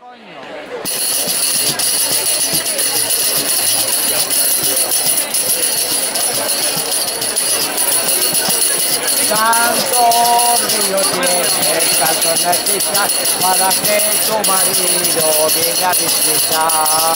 Tanto brillo tiene tanto noticias para que tu marido venga a visitar.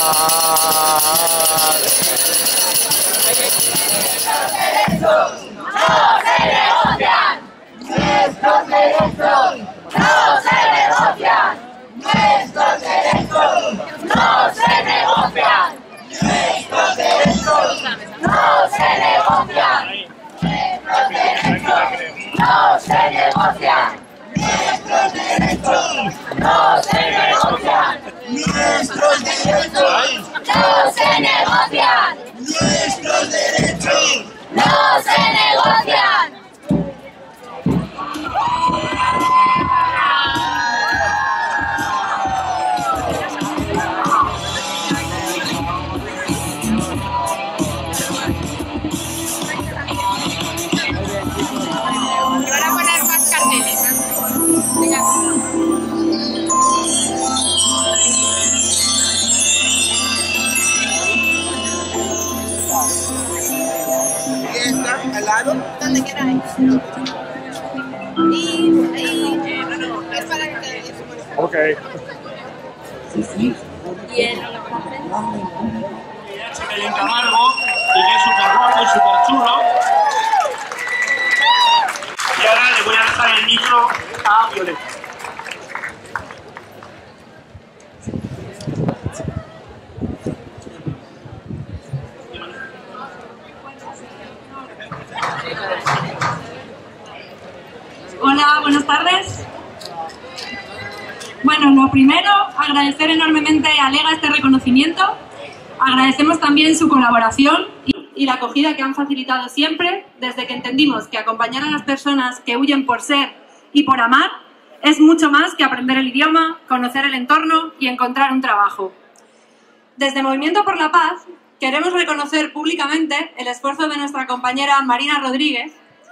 Nuestros derechos no se negocian. Nuestros derechos no se negocian. Nuestros derechos no se negocian. Nuestros derechos no se negocian. Nuestros derechos no se negocian. Nuestros derechos no se negocian. Nuestros derechos no se negocian. ¿Al lado? Donde queráis. Y es para que... Ok. Belén Camargo, y que es súper guapo y súper chulo. Y ahora le voy a dejar el micro a Violeta. Hola, buenas tardes. Bueno, lo primero, agradecer enormemente a Lega este reconocimiento. Agradecemos también su colaboración y la acogida que han facilitado siempre, desde que entendimos que acompañar a las personas que huyen por ser y por amar es mucho más que aprender el idioma, conocer el entorno y encontrar un trabajo. Desde Movimiento por la Paz queremos reconocer públicamente el esfuerzo de nuestra compañera Marina Rodríguez,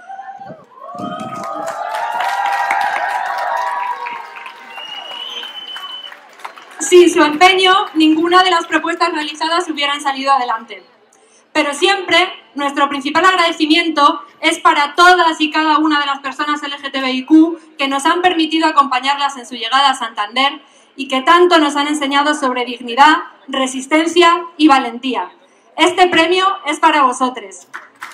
sin su empeño, ninguna de las propuestas realizadas hubieran salido adelante. Pero siempre, nuestro principal agradecimiento es para todas y cada una de las personas LGTBIQ que nos han permitido acompañarlas en su llegada a Santander y que tanto nos han enseñado sobre dignidad, resistencia y valentía. Este premio es para vosotros.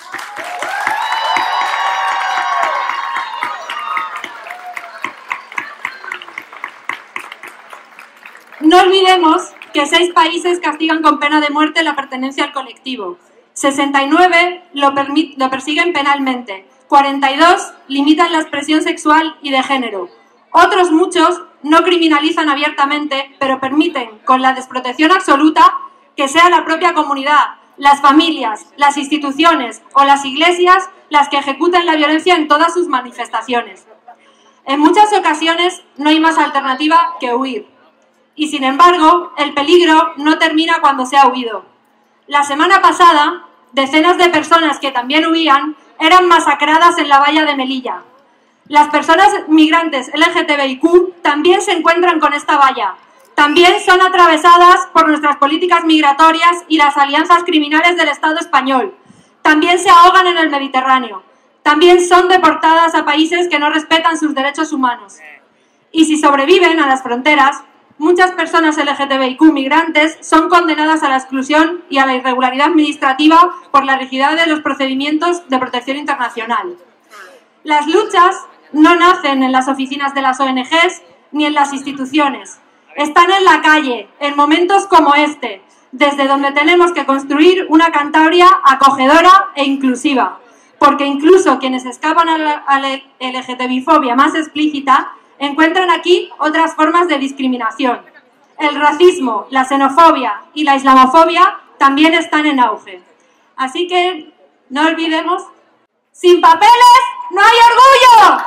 No olvidemos que 6 países castigan con pena de muerte la pertenencia al colectivo, 69 lo persiguen penalmente, 42 limitan la expresión sexual y de género. Otros muchos no criminalizan abiertamente, pero permiten, con la desprotección absoluta, que sea la propia comunidad, las familias, las instituciones o las iglesias las que ejecuten la violencia en todas sus manifestaciones. En muchas ocasiones no hay más alternativa que huir. Y sin embargo, el peligro no termina cuando se ha huido. La semana pasada, decenas de personas que también huían eran masacradas en la valla de Melilla. Las personas migrantes LGTBIQ también se encuentran con esta valla. También son atravesadas por nuestras políticas migratorias y las alianzas criminales del Estado español. También se ahogan en el Mediterráneo. También son deportadas a países que no respetan sus derechos humanos. Y si sobreviven a las fronteras, muchas personas LGTBIQ migrantes son condenadas a la exclusión y a la irregularidad administrativa por la rigidez de los procedimientos de protección internacional. Las luchas no nacen en las oficinas de las ONGs ni en las instituciones. Están en la calle, en momentos como este, desde donde tenemos que construir una Cantabria acogedora e inclusiva. Porque incluso quienes escapan a la LGTBI-fobia más explícita encuentran aquí otras formas de discriminación. El racismo, la xenofobia y la islamofobia también están en auge. Así que no olvidemos, sin papeles no hay orgullo.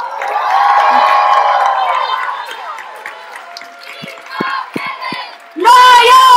¡No hay orgullo!